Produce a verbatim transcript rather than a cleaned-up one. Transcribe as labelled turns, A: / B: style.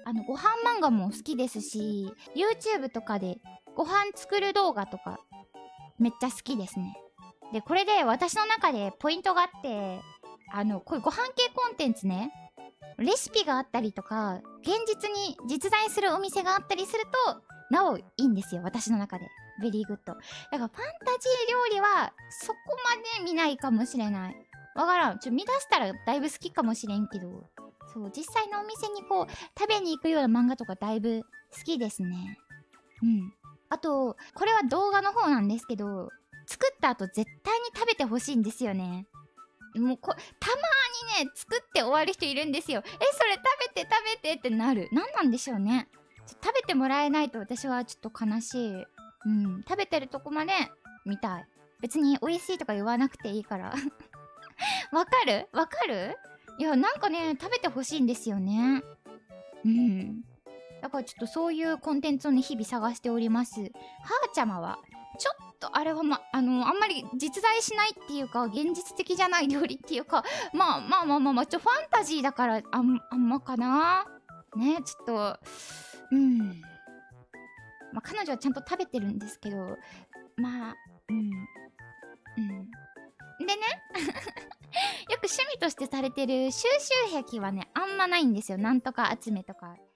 A: あのご飯漫画も好きですし、 YouTube とかでご飯作る動画とかめっちゃ好きですね。でこれで私の中でポイントがあって、あのこういうご飯系コンテンツね、レシピがあったりとか現実に実在するお店があったりするとなおいいんですよ、私の中で。ベリーグッドだからファンタジー料理はそこまで見ないかもしれない。わからん、ちょ見出したらだいぶ好きかもしれんけど、そう実際のお店にこう食べに行くような漫画とかだいぶ好きですね。うん。あとこれは動画の方なんですけど、作った後絶対に食べてほしいんですよね。もうこたまーにね作って終わる人いるんですよ。えそれ食べて食べてってなる。なんなんでしょうね。ちょ食べてもらえないと私はちょっと悲しい。うん、食べてるとこまで見たい。別に美味しいとか言わなくていいからわかるわかる。いやなんかね食べてほしいんですよね。うん、だからちょっとそういうコンテンツをね日々探しております。はーちゃまはちょっとあれはまあのあんまり実在しないっていうか現実的じゃない料理っていうか、まあまあまあまあまあちょファンタジーだからあんあんまかなね。ちょっとうんまあ彼女はちゃんと食べてるんですけど、まあうんうんでねよく趣味としてされてる収集癖はねあんまないんですよ。なんとか集めとか